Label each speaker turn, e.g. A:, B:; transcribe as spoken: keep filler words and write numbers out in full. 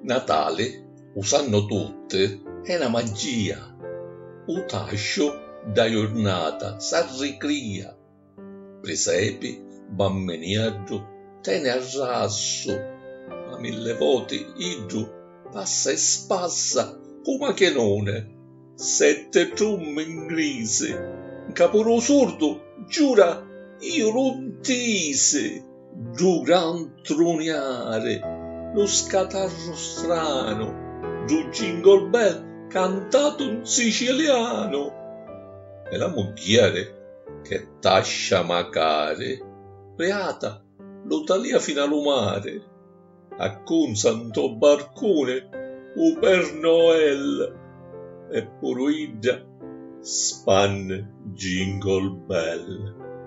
A: Natale, usanno tutte, è una magia. Un tascio da giornata s'arricria. Presepi, bammeniaggio, tene a rasso, ma mille voti idru passa e spassa come che none. Sette trumme in grise, un caporo sordo, giura, io non tise, giù gran troniare, lo scatarro strano, giù jingle bell cantato in siciliano. E la moghiere, che tascia macare, reata, lo talia fino al mare, a con santo barcone, u per Noel, e pure ida spanne jingle bell.